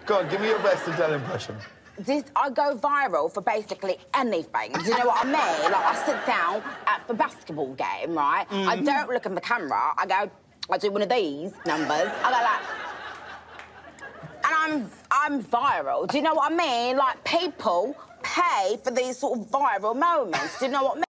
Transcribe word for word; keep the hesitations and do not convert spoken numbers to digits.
Go on, give me your best Adele impression. This, I go viral for basically anything. Do you know what I mean? Like, I sit down at the basketball game, right? Mm. I don't look in the camera. I go, I do one of these numbers. I go like... And I'm, I'm viral. Do you know what I mean? Like, people pay for these sort of viral moments. Do you know what I mean?